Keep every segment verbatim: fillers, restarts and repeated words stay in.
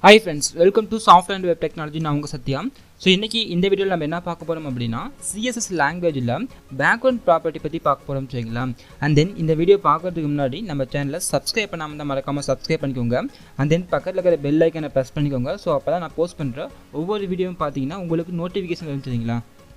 Hi friends, welcome to Software and Web Technology. நான் உங்க Sathya. So இன்றைக்கி இந்த வீடியோவில் நம்ம என்ன பார்க்க போகிறோம் அப்படின்னா C S S லாங்குவேஜில் பேக்ரவுண்ட் ப்ராப்பர்ட்டி பற்றி பார்க்க போகிறோம் சரிங்களா. அண்ட் தென் இந்த வீடியோ பார்க்குறதுக்கு முன்னாடி நம்ம சேனலை சப்ஸ்கிரைப் பண்ணாமல் தான் மறக்காமல் சப்ஸ்கிரைப் பண்ணிக்கோங்க. அண்ட் தென் பக்கத்தில் இருக்கிற பெல் ஐக்கனை ப்ரெஸ் பண்ணிக்கோங்க. ஸோ அப்போ தான் நான் போஸ்ட் பண்ணுற ஒவ்வொரு வீடியோவும் பார்த்தீங்கன்னா உங்களுக்கு நோட்டிஃபிகேஷன் வரும் சரிங்களா.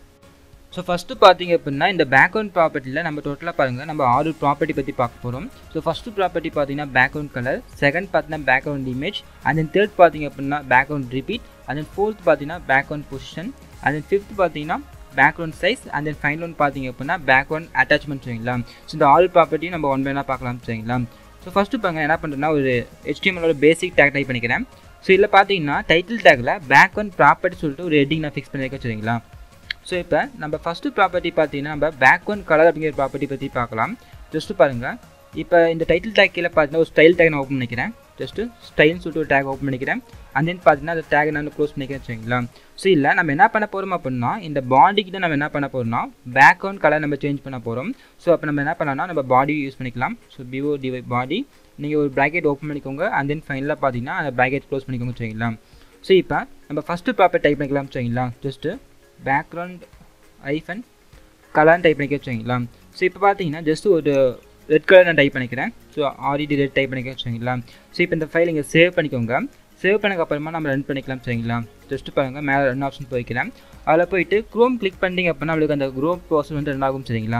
ஸோ ஃபஸ்ட்டு பார்த்தீங்க அப்படின்னா இந்த பேக்ரவுண்ட் ப்ராப்பர்ட்டியில் நம்ம டோட்டலாக பாருங்கள் நம்ம ஆறு ப்ராப்பர்ட்டி பற்றி பார்க்க போகிறோம். ஸோ ஃபஸ்ட்டு ப்ராப்பர்ட்டி பார்த்தீங்கன்னா பேக்ரவுண்ட் கலர், செகண்ட் பார்த்தீங்கன்னா background image, and then third பார்த்தீங்க அப்படின்னா background repeat, and then fourth பார்த்தீங்கன்னா background position, and then fifth பார்த்தீங்கன்னா background size, and then final one பார்த்தீங்க அப்படின்னா பேக்ரவுண்ட் அட்டாச்மெண்ட் சரிங்களா. ஸோ இந்த ஆல் ப்ராப்பர்ட்டியும் நம்ம ஒன் பை ஒன்னாக பார்க்கலாம் சரிங்களா. ஸோ ஃபஸ்ட்டு பாருங்க என்ன பண்ணுறேன்னா ஒரு H T M L basic tag type பண்ணிக்கிறேன். ஸோ இதில் பார்த்தீங்கன்னா டைட்டில் டேக்கில் பேக்ரவுண்ட் ப்ராப்பர்ட்டி சொல்லிட்டு ஒரு ஹெட்டிங் நான் ஃபிக்ஸ் பண்ணியிருக்கேன் சரிங்களா. ஸோ இப்போ நம்ம ஃபஸ்ட்டு ப்ராப்பர்ட்டி பார்த்தீங்கன்னா நம்ம பேக்ரவுண்ட் கலர் அப்படிங்கிற ப்ராப்பர்ட்டி பற்றி பார்க்கலாம். ஜஸ்ட்டு பாருங்கள், இப்போ இந்த டைட்டில் டேக் கீழே பார்த்தீங்கன்னா ஒரு ஸ்டைல் டேக் நான் ஓப்பன் பண்ணிக்கிறேன். ஜஸ்ட்டு ஸ்டைல்னு சொல்லிட்டு ஒரு டேக் ஓப்பன் பண்ணிக்கிறேன். அண்ட் தென் பார்த்தீங்கன்னா அந்த டேக் நான் க்ளோஸ் பண்ணிக்கிறேன் சரிங்களா. ஸோ இல்லை நம்ம என்ன பண்ண போகிறோம் அப்படின்னா இந்த பாடிக்கு தான் நம்ம என்ன பண்ண போகிறோம்னா பேக்ரவுண்ட் கலர் நம்ம சேஞ்ச் பண்ண போகிறோம். ஸோ அப்போ நம்ம என்ன பண்ணலாம்னா நம்ம பாடி யூஸ் பண்ணிக்கலாம். ஸோ பிஓ டிவை பாடி நீங்கள் ஒரு ப்ராக்கெட் ஓப்பன் பண்ணிக்கோங்க. அண்ட் தென் ஃபைனலாக பார்த்தீங்கன்னா அந்த ப்ராக்கெட் க்ளோஸ் பண்ணிக்கோங்க சரிங்களா. ஸோ இப்போ நம்ம ஃபஸ்ட்டு ப்ராப்பர்ட்டி டைப் பண்ணிக்கலாம் சரிங்களா. ஜஸ்ட்டு பேக்ரவுண்ட் ஐஃபன் கலர்னு டைப் பண்ணிக்க வச்சுங்களா. ஸோ இப்போ பார்த்தீங்கன்னா ஜஸ்ட் ஒரு ரெட் கலர் நான் டைப் பண்ணிக்கிறேன். ஸோ ஆல்ரெடி ரெட் டைப் பண்ணிக்க வச்சுங்களா. ஸோ இப்போ இந்த ஃபைல் இங்கே சேவ் பண்ணிக்கோங்க. சேவ் பண்ணக்கப்புறமா நம்ம ரன் பண்ணிக்கலாம் சரிங்களா. ஜஸ்ட்டு பாருங்கள் மேலே ரன் ஆப்ஷன் போய்க்கிறேன். அதில் போயிட்டு க்ரோம் கிளிக் பண்ணிங்க அப்படின்னா நம்மளுக்கு அந்த க்ரோம் ப்ராசஸ் வந்து ரன் ஆகும் சரிங்களா.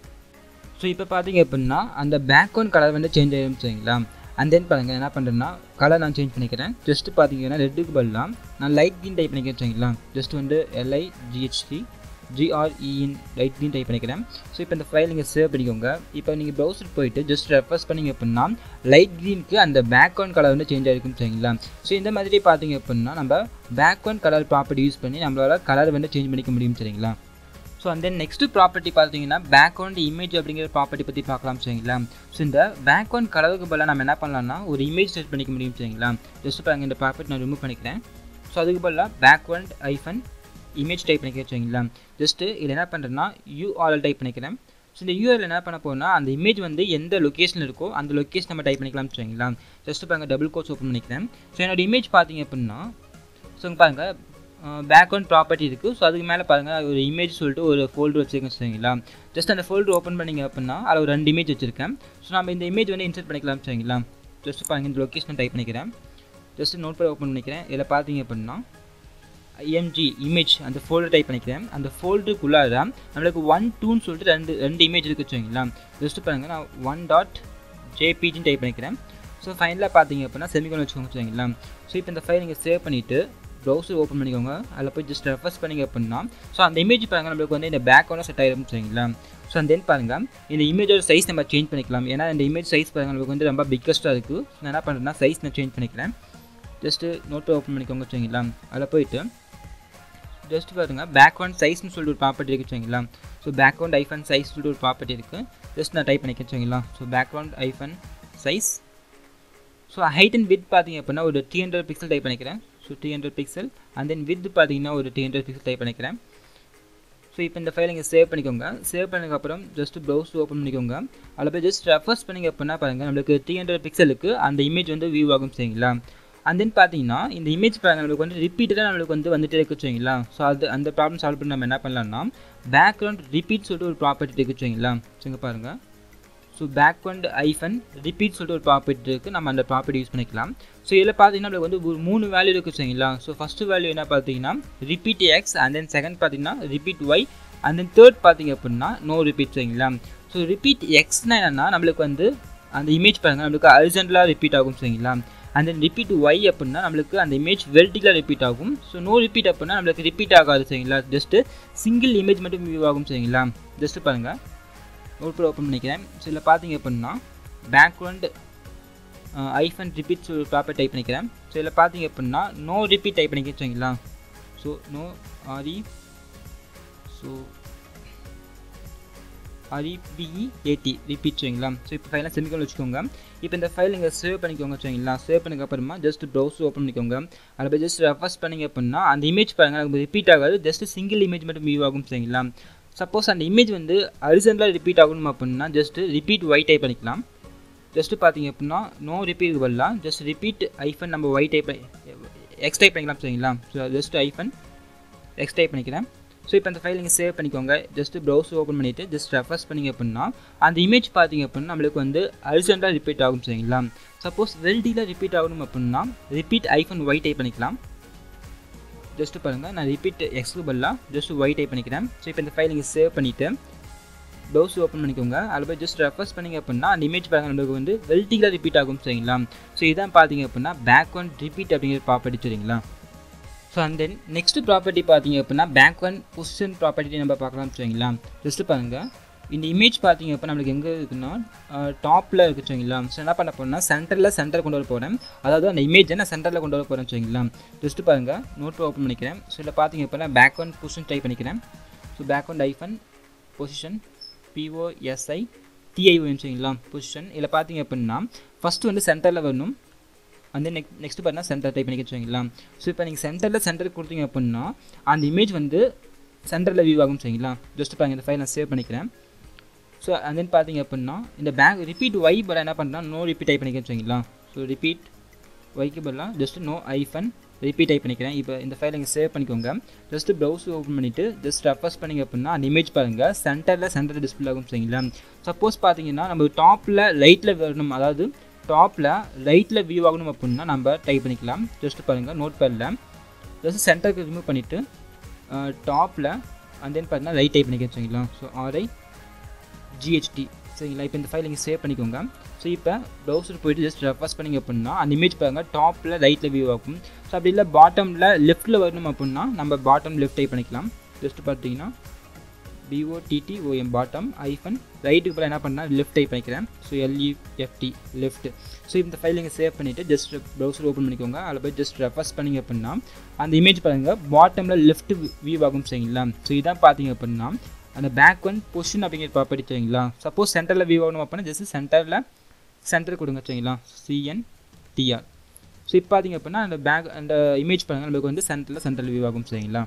ஸோ இப்போ பார்த்தீங்க அப்படின்னா அந்த பேக்ரவுண்ட் கலர் வந்து சேஞ்ச் ஆகிடும் சரிங்களா. அண்ட் தென் பாருங்கள் என்ன பண்ணுறேன்னா கலர் நான் சேஞ்ச் பண்ணிக்கிறேன். ஜஸ்ட்டு பார்த்தீங்கன்னா ரெட்டுக்கு பதிலாக நான் லைட் க்ரீன் டைப் பண்ணிக்கிறேன் சரிங்களா. ஜஸ்ட் வந்து L I G H T G R E N light green type பண்ணிக்கிறேன். ஸோ இப்போ இந்த ஃபைல் நீங்கள் சேவ் பண்ணிக்கோங்க. இப்போ நீங்கள் ப்ரௌசர் போயிட்டு ஜஸ்ட் ரெஃபர்ஸ் பண்ணிங்க அப்படின்னா லைட் க்ரீனுக்கு அந்த பேக்ரவுண்ட் கலர் வந்து சேஞ்ச் ஆகிருக்கும் சரிங்களா. ஸோ இந்த மாதிரி பார்த்தீங்க அப்படின்னா நம்ம பேக்ரவுண்ட் கலர் ப்ராப்பர்ட்டி யூஸ் பண்ணி நம்மளால் கலர் வந்து சேஞ்ச் பண்ணிக்க முடியும் சரிங்களா. So and then next property பார்த்தீங்கன்னா பேக்ரவுண்ட் இமேஜ் அப்படிங்கிற ப்ராப்பர்ட்டி பற்றி பார்க்கலாம் சரிங்களா. ஸோ இந்த பேக்ரவுண்ட் கலருக்கு பதிலாக நம்ம என்ன பண்ணலாம்னா ஒரு இமேஜ் செட் பண்ணிக்க முடியும் சரிங்களா. ஜஸ்ட் பாருங்கள் இந்த ப்ராப்பர்ட்டி நான் ரிமூவ் பண்ணிக்கிறேன். ஸோ அதுக்கு பதிலாக பேக்ரவுண்ட் ஐஃபன் இமேஜ் டைப் பண்ணிக்க வச்சுங்களா. ஜஸ்ட்டு இதில் என்ன பண்ணுறேன்னா யூஆர்எல் டைப் பண்ணிக்கிறேன். ஸோ இந்த யூஆர்எல் என்ன பண்ண போனால் அந்த இமேஜ் வந்து எந்த லொக்கேஷன் இருக்கோ அந்த லொக்கேஷன் நம்ம டைப் பண்ணிக்கலாம் வச்சுங்களா. ஜஸ்ட்டு பாருங்கள் டபுள் கோட்ஸ் ஓப்பன் பண்ணிக்கிறேன். ஸோ என்னோட இமேஜ் பார்த்தீங்க அப்படின்னா ஸோ இங்கே பாருங்கள் பேக்ரவுண்ட் ப்ராப்பர்ட்டி இருக்குது. ஸோ அதுக்கு மேலே பாருங்கள் ஒரு இமேஜ் சொல்லிட்டு ஒரு ஃபோல்டர் வச்சுருக்கேன் வச்சுங்களா. ஜஸ்ட் அந்த ஃபோல்டர் ஓப்பன் பண்ணிங்க அப்படின்னா அதில் ஒரு ரெண்டு இமேஜ் வச்சுருக்கேன். ஸோ நம்ம இந்த இமேஜ் வந்து இன்சர்ட் பண்ணிக்கலாம் வச்சுங்களா. ஜஸ்ட் பாருங்கள் இந்த லொக்கேஷன் டைப் பண்ணிக்கிறேன். ஜஸ்ட் நோட் பேட் ஓப்பன் பண்ணிக்கிறேன். இதில் பார்த்தீங்க அப்படின்னா ஐஎம்ஜி இமேஜ் அந்த ஃபோல்டர் டைப் பண்ணிக்கிறேன். அந்த ஃபோல்டருக்குள்ளார நம்மளுக்கு ஒன் டூன்னு சொல்லிட்டு ரெண்டு ரெண்டு இமேஜ் இருக்குது வச்சுங்களா. ஜஸ்ட்டு பாருங்கள் நான் ஒன் டாட் ஜேபிஜின்னு டைப் பண்ணிக்கிறேன். ஸோ ஃபைனலாக பார்த்தீங்க அப்படின்னா செமிகோலன் வச்சுக்கோங்க வச்சுங்களா. ஸோ இப்போ இந்த ஃபைல் நீங்கள் சேவ் பண்ணிவிட்டு ப்ரௌசர் ஓப்பன் பண்ணிக்கோங்க. அதில் போய் ஜஸ்ட் ரெஃபர்ஸ் பண்ணிங்க அப்படின்னா ஸோ அந்த இமேஜ் பாருங்கள் நம்மளுக்கு வந்து இந்த பேக்ரவுண்டாக செட் ஆகிடும் சரிங்களா. ஸோ அந்த தென் பாருங்கள் இந்த இமேஜோட சைஸ் நம்ம சேஞ்ச் பண்ணிக்கலாம். ஏன்னா இந்த இமேஜ் சைஸ் பாருங்கள் நம்மளுக்கு வந்து ரொம்ப பிக்கஸ்ட்டாக இருக்குது. நான் என்ன பண்ணுறேன்னா சைஸ் நான் சேஞ்ச் பண்ணிக்கிறேன். ஜஸ்ட்டு நோட் ஓப்பன் பண்ணிக்கோங்க வச்சுங்களா. அதில் போயிட்டு ஜஸ்ட் பாருங்க பேக்ரவுண்ட் சைஸ்னு சொல்லிட்டு ஒரு ப்ராப்பர்ட்டி இருக்குது வச்சுங்களா. ஸோ பேக்ரவுண்ட் ஐஃபன் சைஸ் சொல்லிட்டு ஒரு ப்ராப்பர்ட்டி இருக்குது. ஜஸ்ட் நான் டைப் பண்ணிக்க வச்சுங்களா. So background hyphen size. So height and width பார்த்தீங்க அப்படின்னா ஒரு த்ரீ ஹண்ட்ரட் பிக்சல் டைப் பண்ணிக்கிறேன். So three hundred pixel and then width பார்த்தீங்கன்னா ஒரு த்ரீ ஹண்ட்ரட் பிக்சல் டைப் பண்ணிக்கிறேன். ஸோ இப்போ இந்த ஃபைல் நீங்கள் சேவ் பண்ணிக்கோங்க. சேவ் பண்ணதுக்கப்புறம் ஜஸ்ட் ப்ரௌஸ் ஓப்பன் பண்ணிக்கோங்க. அதில் போய் ஜஸ்ட் ரெஃபர்ஸ் பண்ணிங்க அப்படின்னா பாருங்கள் நம்மளுக்கு த்ரீ ஹண்ட்ரட் பிக்சலுக்கு அந்த இமேஜ் வந்து வியூ ஆகும் சரிங்களா. அண்ட் தென் பார்த்தீங்கன்னா இந்த இமேஜ் பாருங்கள் நம்மளுக்கு வந்து ரிப்பீட்டடாக நம்மளுக்கு வந்து வந்துட்டு இருக்கு வச்சுங்களா. ஸோ அது அந்த ப்ராப்ளம் சால்வ் பண்ணி நம்ம என்ன பண்ணலாம்னா பேக்ரவுண்ட் ரிப்பீட் சொல்லிட்டு ஒரு ப்ராப்பர்ட்டி இருக்கு வச்சுங்களா. ஸோ இங்கே பாருங்கள் ஸோ பேக்ரவுண்ட் ஐஃபன் ரிப்பீட் சொல்லிட்டு ஒரு ப்ராப்பர்ட்டி இருக்குது. நம்ம அந்த ப்ராப்பர்ட்டி யூஸ் பண்ணிக்கலாம். ஸோ இதில் பார்த்தீங்கன்னா நம்மளுக்கு வந்து ஒரு மூணு வேல்யூ இருக்குது வச்சுங்களா. ஸோ ஃபஸ்ட்டு வேல்யூ என்ன பார்த்தீங்கன்னா repeat X, and then second பார்த்தீங்கன்னா repeat Y, and then third பார்த்தீங்க அப்படின்னா நோ ரிப்பீட் சரிங்களா. ஸோ ரிப்பீட் எக்ஸ்னால் என்னென்னா நம்மளுக்கு வந்து அந்த இமேஜ் பாருங்கள் நம்மளுக்கு ஹரிசாண்டலாக ரிப்பீட் ஆகும் சரிங்களா. அண்ட் தென் ரிப்பீட் ஒய் அப்படின்னா நம்மளுக்கு அந்த இமேஜ் வெர்டிகலாக ரிப்பீட் ஆகும். ஸோ நோ ரிப்பீட் அப்படின்னா நம்மளுக்கு ரிப்பீட் ஆகாது சரிங்களா. ஜஸ்ட்டு சிங்கிள் இமேஜ் மட்டும் வியூ ஆகும் சரிங்களா. ஜஸ்ட்டு பாருங்கள் நோட் பேட் ஓப்பன் பண்ணிக்கிறேன். ஸோ இதில் பார்த்தீங்க அப்படின்னா background hyphen repeat proper type பண்ணிக்கிறேன். ஸோ இதில் பார்த்தீங்க அப்படின்னா நோ ரிப்பீட் டைப் பண்ணிக்க வச்சுங்களா. ஸோ நோ ஆரி ஸோ ஆர்இபிஇஏடி ரிப்பீட் சரிங்களா. ஸோ இப்போ ஃபைலாக செமிகோலன் வச்சுக்கோங்க. இப்போ இந்த ஃபைல் நீங்கள் சேவ் பண்ணிக்கோங்க சரிங்களா. சேவ் பண்ணதுக்கப்புறமா ஜஸ்ட் ப்ரௌசர் ஓப்பன் பண்ணிக்கோங்க. அதில் போய் ஜஸ்ட் ரெஃபர்ஸ் பண்ணிங்க அப்படின்னா அந்த இமேஜ் பாருங்கள் நமக்கு ரிப்பீட் ஆகாது. ஜஸ்ட் சிங்கிள் இமேஜ் மட்டும் வியூ ஆகும் சரிங்களா. சப்போஸ் அந்த இமேஜ் வந்து ஹரிசாண்டலாக ரிப்பீட் ஆகணும் அப்படின்னா ஜஸ்ட் ரிப்பீட் ஒய் டைப் பண்ணிக்கலாம். ஜஸ்ட்டு பார்த்தீங்க அப்படின்னா நோ ரிப்பீட் பதிலாக ஜஸ்ட் ரிப்பீட் ஐஃபன் நம்ம ஒய் டைப் எக்ஸ் டைப் பண்ணிக்கலாம் சரிங்களா. So just hyphen X type பண்ணிக்கிறேன். ஸோ இப்போ அந்த ஃபைல் நீங்கள் சேவ் பண்ணிக்கோங்க. ஜஸ்ட்டு ப்ரௌசர் ஓப்பன் பண்ணிவிட்டு ஜஸ்ட் ரெஃபர்ஸ் பண்ணிங்க அப்படின்னா அந்த இமேஜ் பார்த்தீங்க அப்படின்னா நம்மளுக்கு வந்து அர்ஜென்ட்டாக ரிப்பீட் ஆகும் சரிங்களா. சப்போஸ் வெல்டியில் ரிப்பீட் ஆகணும் அப்படின்னா ரிப்பீட் ஐஃபன் ஒய் டைப் பண்ணிக்கலாம். ஜஸ்ட்டு பாருங்கள், நான் ரிப்பீட் எக்ஸ்க்கு பதிலாக ஜஸ்ட் ஒய் டைப் பண்ணிக்கிறேன். ஸோ இப்போ இந்த ஃபைல் நீங்கள் சேவ் பண்ணிவிட்டு ப்ரௌசர் ஓப்பன் பண்ணிக்கோங்க. அதில் போய் ஜஸ்ட் ரெஃபர்ஸ் பண்ணிங்க அப்படின்னா அந்த இமேஜ் பாருங்கள் நம்மளுக்கு வந்து வெல்டியில் ரிப்பீட் ஆகும் சரிங்களா. ஸோ இதான் பார்த்தீங்க அப்படின்னா பேக் ஒன் ரிப்பீட் அப்படிங்கிற ப்ராப்பர்ட்டி சரிங்களா. So and then next property பார்த்தீங்க அப்படின்னா பேக் ஒன் பொசிஷன் ப்ராப்பர்ட்டி நம்ம பார்க்கலாம் சரிங்களா. ஜஸ்ட்டு பாருங்கள், இந்த இமேஜ் பார்த்தீங்க அப்போ நம்மளுக்கு எங்கே இருக்குன்னா டாப்பில் இருக்குது சரிங்களா. ஸோ என்ன பண்ண போகிறேன்னா சென்டரில் சென்டர் கொண்டு வர போகிறேன். அதாவது அந்த இமேஜை நான் சென்டரில் கொண்டு வர போகிறேன் சரிங்களா. ஜஸ்ட்டு பாருங்கள், நோட் ஓப்பன் பண்ணிக்கிறேன். ஸோ இதில் பார்த்தீங்க அப்படின்னா பேக் ஒன் பொசிஷன் டைப் பண்ணிக்கிறேன். So background hyphen position P O S I T I O N சரிங்களா பொசிஷன். இதில் பார்த்தீங்க அப்படின்னா ஃபஸ்ட்டு வந்து சென்டரில் வரணும். வந்து நெக் நெக்ஸ்ட் பார்த்தீங்கன்னா சென்டர் டைப் பண்ணிக்க வச்சுங்களா. ஸோ இப்போ நீங்கள் சென்டரில் சென்டர் கொடுத்தீங்க அப்படின்னா அந்த இமேஜ் வந்து சென்டரில் வியூ ஆகும் சரிங்களா. ஜஸ்ட் பாருங்கள், இந்த ஃபைல் நான் சேவ் பண்ணிக்கிறேன். ஸோ அண்ட் தென் பார்த்தீங்க அப்படின்னா இந்த பேக் ரிப்பீட் ஒய் பதிலாக என்ன பண்ணுறேன், நோ ரிப்பீட் டைப் பண்ணிக்க வச்சுங்களா. ஸோ ரிப்பீட் ஒய்க்கு பதிலாக just no hyphen repeat type பண்ணிக்கிறேன். இப்போ இந்த ஃபைல் நீங்கள் சேவ் பண்ணிக்கோங்க. ஜஸ்ட் ப்ரௌசர் ஓப்பன் பண்ணிவிட்டு ஜஸ்ட் ரெஃபர்ஸ் பண்ணிங்க அப்படின்னா அந்த இமேஜ் பாருங்கள் சென்டரில் சென்டர் டிஸ்பிளே ஆகும் சரிங்களா. சப்போஸ் பார்த்தீங்கன்னா நம்ம டாப்பில் லைட்டில் வரணும், அதாவது டாப்பில் ரைட்டில் வியூ ஆகணும் அப்படின்னா நம்ம டைப் பண்ணிக்கலாம். ஜஸ்ட் பாருங்கள், நோட் பேடில் ஜஸ்ட் சென்டருக்கு ரிமூவ் பண்ணிவிட்டு டாப்பில் அண்ட் தென் பார்த்தீங்கன்னா ரைட் டைப் பண்ணிக்க வச்சுங்களா. ஸோ ஆர்ஐ ஜிஹெச்டி சரிங்களா. இப்போ இந்த ஃபைல் நீங்கள் சேவ் பண்ணிக்கோங்க. ஸோ இப்போ ப்ரௌசர் போய்ட்டு ஜஸ்ட் ரெஃபர்ஸ் பண்ணிங்க அப்படின்னா அந்த இமேஜ் பாருங்கள் டாப்பில் ரைட்டில் வியூ ஆகும். ஸோ அப்படி இல்லை பாட்டமில் லெஃப்ட்டில் வரணும் அப்படின்னா நம்ம பாட்டம் லெஃப்ட் டைப் பண்ணிக்கலாம். ஜஸ்ட் பார்த்தீங்கன்னா பிஓடிடிஓஎம் பாட்டம் ஐஃபன் ரைட்டுக்கு போல என்ன பண்ணால் லெஃப்ட் டைப் பண்ணிக்கிறேன். So L E F T left. ஸோ இந்த ஃபைல் நீங்கள் சேவ் பண்ணிவிட்டு ஜஸ்ட் ப்ரௌசர் ஓப்பன் பண்ணிக்கோங்க. அதில் போய் ஜஸ்ட் ரெஃபர்ஸ் பண்ணிங்க அப்படின்னா அந்த இமேஜ் பாருங்கள் பாட்டமில் லெஃப்ட் வியூ ஆகும் சரிங்களா. ஸோ இதான் பார்த்தீங்க அப்படின்னா அந்த பேக் ஒன் பொசிஷன் அப்படிங்கிற ப்ராப்பர்ட்டி சரிங்களா. சப்போஸ் சென்டரில் வியூ ஆகணும் அப்படின்னா ஜஸ்ட் சென்டரில் சென்டர் கொடுங்க சரிங்களா. சிஎன்டிஆர். ஸோ இப்போ பார்த்தீங்க அப்படின்னா அந்த பேக் அந்த இமேஜ் பாருங்கள் நம்மளுக்கு வந்து சென்டரில் சென்டரில் வியூ ஆகும் சரிங்களா.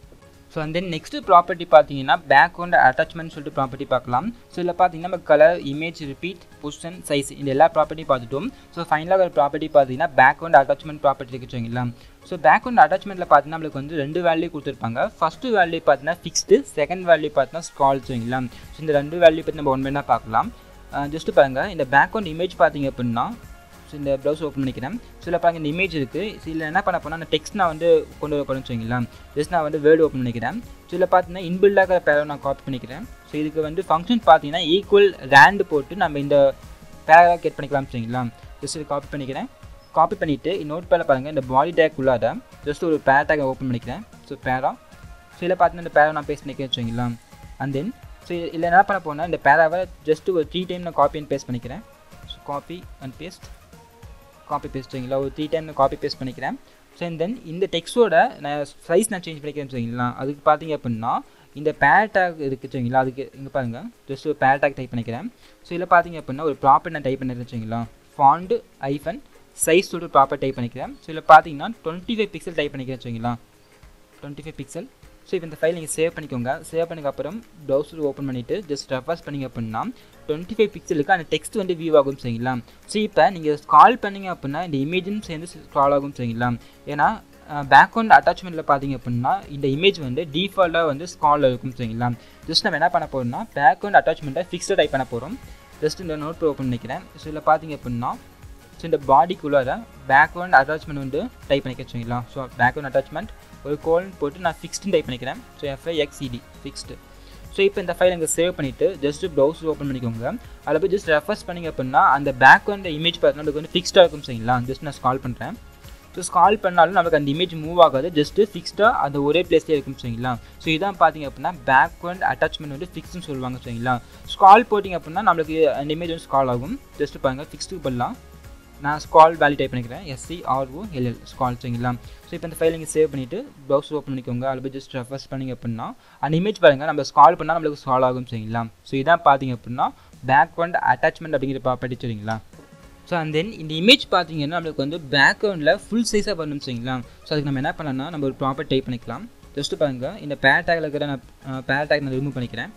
So and then next property பார்த்தீங்கன்னா பேக்ரவுண்ட் அட்டாச்மெண்ட் சொல்லிட்டு ப்ராப்பர்ட்டி பார்க்கலாம். ஸோ இதில் பார்த்தீங்கன்னா நம்ம colour, image, repeat, position, size இந்த எல்லா ப்ராப்பர்ட்டி பார்த்துட்டோம். ஸோ ஃபைனலாக ஒரு ப்ராப்பர்ட்டி பார்த்தீங்கன்னா பேக்ரவுண்ட் அட்டாச்மெண்ட் ப்ராப்பர்ட்டி இருக்குச்சுங்களா. ஸோ பேக்ரவுண்ட் அட்டாச்மெண்ட்டில் பார்த்தீங்கன்னா நம்மளுக்கு வந்து ரெண்டு வேல்யூ கொடுத்துருப்பாங்க. ஃபஸ்ட்டு வேல்யூ பார்த்தீங்கன்னா ஃபிக்ஸ்டு, செகண்ட் வேல்யூ பார்த்தீங்கன்னா ஸ்கால் சரிங்களா. ஸோ இந்த ரெண்டு வேல்யூ பற்றி நம்ம ஒன் பை ஒன்னாக பார்க்கலாம். ஜஸ்ட்டு பாருங்கள், இந்த பேக்ரவுண்ட் இமேஜ் பார்த்தீங்க அப்படின்னா ஸோ இந்த ப்ரௌசர் ஓப்பன் பண்ணிக்கிறேன். ஸோ இதில் பாருங்கள் இந்த இமேஜ் இருக்குது. ஸோ இதில் என்ன பண்ண போனால் அந்த டெக்ஸ்ட் நான் வந்து கொண்டு வரப்படும் வச்சுங்களா. ஜஸ்ட் நான் வந்து வேர்டு ஓப்பன் பண்ணிக்கிறேன். ஸோ இதில் பார்த்தீங்கன்னா இன்பில்டாக இருக்கிற பேரை நான் காப்பி பண்ணிக்கிறேன். ஸோ இதுக்கு வந்து ஃபங்க்ஷன் பார்த்தீங்கன்னா ஈக்குவல் ரேண்டு போட்டு நம்ம இந்த பேராக கெட் பண்ணிக்கலாம் வச்சுங்களா. ஜஸ்ட் இது காப்பி பண்ணிக்கிறேன். காப்பி பண்ணிவிட்டு நோட் பேரில் பாருங்கள் இந்த பாடி டேக் உள்ளாத ஜஸ்ட் ஒரு பேரா டேக் ஓப்பன் பண்ணிக்கிறேன். So para. ஸோ இதில் பார்த்தீங்கன்னா இந்த பேரா நான் பேஸ்ட் பண்ணிக்கிறேன் வச்சுங்களா. அண்ட் தென் ஸோ இதில் என்ன பண்ண போனால் இந்த பேராவை ஜஸ்ட் ஒரு த்ரீ டைம் நான் காப்பி அண்ட் பேஸ்ட் பண்ணிக்கிறேன். So copy and paste copy பேஸ்ட்டுங்களா ஒரு த்ரீ டைம் நான் காப்பி பேஸ்ட் பண்ணிக்கிறேன். ஸோ அண்ட் தென் இந்த டெக்ஸ்ட்டோட நான் சைஸ் நான் சேஞ்ச் பண்ணிக்கிறேன் சரிங்களா. அதுக்கு பார்த்தீங்க அப்படின்னா இந்த பேர் டேக் இருக்குது சரிங்களா. அதுக்கு இங்கே பாருங்கள் ஜஸ்ட் ஒரு பேர் டேக் டைப் பண்ணிக்கிறேன். ஸோ இதில் பார்த்தீங்க அப்படின்னா ஒரு ப்ராப்பர்ட்டி நான் டைப் பண்ணிக்கிறேன் சரிங்களா. ஃபாண்ட் ஐஃபன் சைஸ் சொல்லிட்டு ப்ராப்பர் டைப் பண்ணிக்கிறேன். ஸோ இதில் பார்த்தீங்கன்னா டுவெண்ட்டி ஃபைவ் பிக்சல் டைப் பண்ணிக்கிறேன் சரிங்களா. Twenty five pixel. ஸோ இப்போ இந்த ஃபைல் நீங்கள் சேவ் பண்ணிக்கோங்க. சேவ் பண்ணதுக்கப்புறம் ப்ரௌசர் ஓப்பன் பண்ணிவிட்டு ஜஸ்ட் ரெஃபர்ஸ் பண்ணிங்க அப்படின்னா டுவெண்ட்டி ஃபைவ் பிக்சலுக்கு அந்த டெக்ஸ்ட் வந்து வியூ ஆகும் சரிங்களா. ஸோ இப்போ நீங்கள் ஸ்கால் பண்ணிங்க அப்படின்னா இந்த இமேஜும் சேர்ந்து ஸ்கால் ஆகும் சரிங்களா. ஏன்னா பேக்ரவுண்ட் அட்டாச்மெண்ட்டில் பார்த்தீங்க அப்படின்னா இந்த இமேஜ் வந்து டிஃபால்ட்டாக வந்து ஸ்காலில் இருக்கும் சரிங்களா. ஜஸ்ட் நம்ம என்ன பண்ண போகிறோம்னா பேக்ரவுண்ட் அட்டாச்மெண்ட்டை ஃபிக்ஸ்டாக டைப் பண்ண போகிறோம். ஜஸ்ட் இந்த நோட் ஓப்பன் பண்ணிக்கிறேன். ஸோ இதில் பார்த்தீங்க அப்படின்னா ஸோ இந்த பாடிக்குள்ளார பேக்ரவுண்ட் அட்டாச்மெண்ட் வந்து டைப் பண்ணிக்க வச்சுங்களா. ஸோ பேக்ரவுண்ட் அட்டாச்மெண்ட் ஒரு கோலன் போட்டு நான் ஃபிக்ஸ்டுன்னு டைப் பண்ணிக்கிறேன். So F I X E D fixed. ஸோ இப்போ இந்த ஃபைல் இங்கே சேவ் பண்ணிவிட்டு ஜஸ்ட் ப்ரௌசர் ஓப்பன் பண்ணிக்கோங்க. அதில் போய் ஜஸ்ட் ரெஃபர்ஸ் பண்ணிங்க அப்படின்னா அந்த பேக்ரவுண்ட் இமேஜ் பார்த்தீங்கன்னா நமக்கு வந்து ஃபிக்ஸ்டாக இருக்கும் சரிங்களா. ஜஸ்ட் நான் ஸ்கால் பண்ணுறேன். ஸோ ஸ்கால் பண்ணாலும் நமக்கு அந்த இமேஜ் மூவ் ஆகாது. ஜஸ்ட்டு ஃபிக்ஸ்டாக அந்த ஒரே பிளேஸ்லேயே இருக்கும் சரிங்களா. ஸோ இதான் பார்த்தீங்க அப்படின்னா பேக்ரவுண்ட் அட்டாச்மெண்ட் வந்து ஃபிக்ஸ்டுன்னு சொல்லுவாங்க சரிங்களா. ஸ்கால் போட்டிங்க அப்படின்னா நம்மளுக்கு அந்த இமேஜ் வந்து ஸ்கால் ஆகும். ஜஸ்ட் பாருங்கள் ஃபிக்ஸ்டு பண்ணலாம். நான் ஸ்கால் வேல்யூ டைப் பண்ணிக்கிறேன். எஸ்சிஆர்ஓஎல்எல் ஸ்கால் சரிங்களா. ஸோ இப்போ இந்த ஃபைல் நீங்கள் சேவ் பண்ணிவிட்டு ப்ரௌசர் ஓப்பன் பண்ணிக்கோங்க. அதில் போய் ஜஸ்ட் ரெஃபர்ஸ் பண்ணிங்க அப்படின்னா அந்த இமேஜ் பாருங்கள் நம்ம ஸ்கால் பண்ணால் நம்மளுக்கு ஸ்கால் ஆகும் சரிங்களா. ஸோ இதான் பார்த்தீங்க அப்படின்னா பேக்ரவுண்ட் அட்டாச்மெண்ட் அப்படிங்கிற ப்ராப்பர்ட்டி சரிங்களா. ஸோ அண்ட் தென் இந்த இமேஜ் பார்த்தீங்கன்னா நம்மளுக்கு வந்து பேக்ரவுண்டில் ஃபுல் சைஸாக வரணும் சரிங்களா. ஸோ அதுக்கு நம்ம என்ன பண்ணலாம்னா நம்ம ஒரு ப்ராப்பர்ட்டி டைப் பண்ணிக்கலாம். ஜஸ்ட்டு பாருங்கள் இந்த பேர் டேக்கில் இருக்கிற நான் பேர் டேக் நான் ரிமூவ் பண்ணிக்கிறேன்.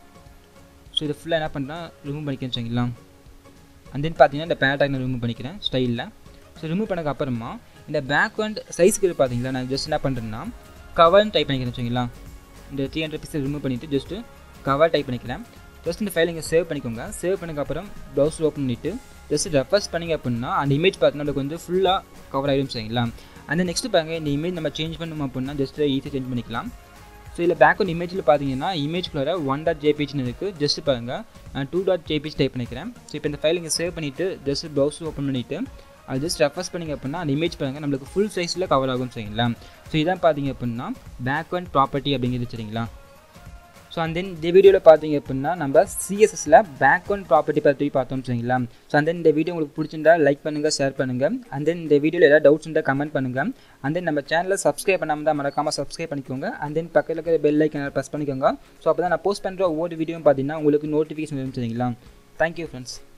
ஸோ இதை ஃபுல்லாக என்ன பண்ணுறேன் ரிமூவ் பண்ணிக்கிறேன் சரிங்களா. அண்ட் தென் பார்த்தீங்கன்னா இந்த பேர் டேக் நான் ரிமூவ் பண்ணிக்கிறேன் ஸ்டைலில். ஸோ ரிமூவ் பண்ணதுக்கு அப்புறமா இந்த பேக்ரவுண்ட் சைஸ்க்கு பார்த்தீங்களா நான் ஜஸ்ட் என்ன பண்ணுறேன்னா கவர்னு டைப் பண்ணிக்கிறேன் வச்சுங்களா. இந்த த்ரீ ஹண்ட்ரட் பிக்சல் ரிமூவ் பண்ணிவிட்டு ஜஸ்ட்டு கவர் டைப் பண்ணிக்கிறேன். ஜஸ்ட் இந்த ஃபைல் இங்கே சேவ் பண்ணிக்கோங்க. சேவ் பண்ணதுக்கப்புறம் ப்ரௌசர் ஓப்பன் பண்ணிவிட்டு ஜஸ்ட் ரெஃபர்ஸ் பண்ணிங்க அப்படின்னா அந்த இமேஜ் பார்த்தீங்கன்னா நம்மளுக்கு வந்து ஃபுல்லாக கவர் ஆகிடும் சரிங்களா. அந்த நெக்ஸ்ட்டு பாருங்கள் இந்த இமேஜ் நம்ம சேஞ்ச் பண்ணணும் அப்படின்னா ஜஸ்ட் ஈஸியாக சேஞ்ச் பண்ணிக்கலாம். ஸோ இதில் பேக்ரவுண்ட் இமேஜில் பார்த்தீங்கன்னா இமேஜ்குள்ளார ஒன் டாட் ஜேபிஜ்னு இருக்குது. ஜஸ்ட் பாருங்கள் நான் டூ டாட் ஜேபிஜ் டைப் பண்ணிக்கிறேன். ஸோ இப்போ இந்த ஃபைல் இங்கே சேவ் பண்ணிவிட்டு ஜஸ்ட் ப்ரௌசர் ஓப்பன் பண்ணிவிட்டு அது ஜஸ்ட் ரெஃபர்ஸ் பண்ணிங்க அப்படின்னா அந்த இமேஜ் பாருங்கள் நம்மளுக்கு ஃபுல் சைஸில் கவர் ஆகும் சரிங்களா. ஸோ இதான் பார்த்தீங்க அப்படின்னா பேக்ரவுண்ட் ப்ராப்பர்ட்டி அப்படிங்கிறது சரிங்களா. ஸோ அண்ட் தென் இந்த வீடியோவில் பார்த்தீங்க அப்படின்னா நம்ம சிஎஸ்எஸ்ல பேக்ரவுண்ட் ப்ராப்பர்ட்டி பற்றி பார்த்தோம் சரிங்களா. ஸோ அண்ட் தென் இந்த வீடியோ உங்களுக்கு பிடிச்சிருந்தா லைக் பண்ணுங்கள், ஷேர் பண்ணுங்கள். அண்ட் தென் இந்த வீடியோவில் ஏதாவது டவுட்ஸ் இருந்தால் கமெண்ட் பண்ணுங்கள். அண்ட் தென் நம்ம சேனலில் சப்ஸ்கிரைப் பண்ணாமல் தான் மறக்காமல் சப்ஸ்கிரைப் பண்ணிக்கோங்க. அண்ட் தென் பக்கத்தில் இருக்கிற பெல் ஐக்கனை ப்ரெஸ் பண்ணிக்கோங்க. ஸோ அப்போ தான் நான் போஸ்ட் பண்ணுற ஒவ்வொரு வீடியோவும் பார்த்தீங்கன்னா உங்களுக்கு நோட்டிஃபிகேஷன் வரும் சரிங்களா. Thank you friends.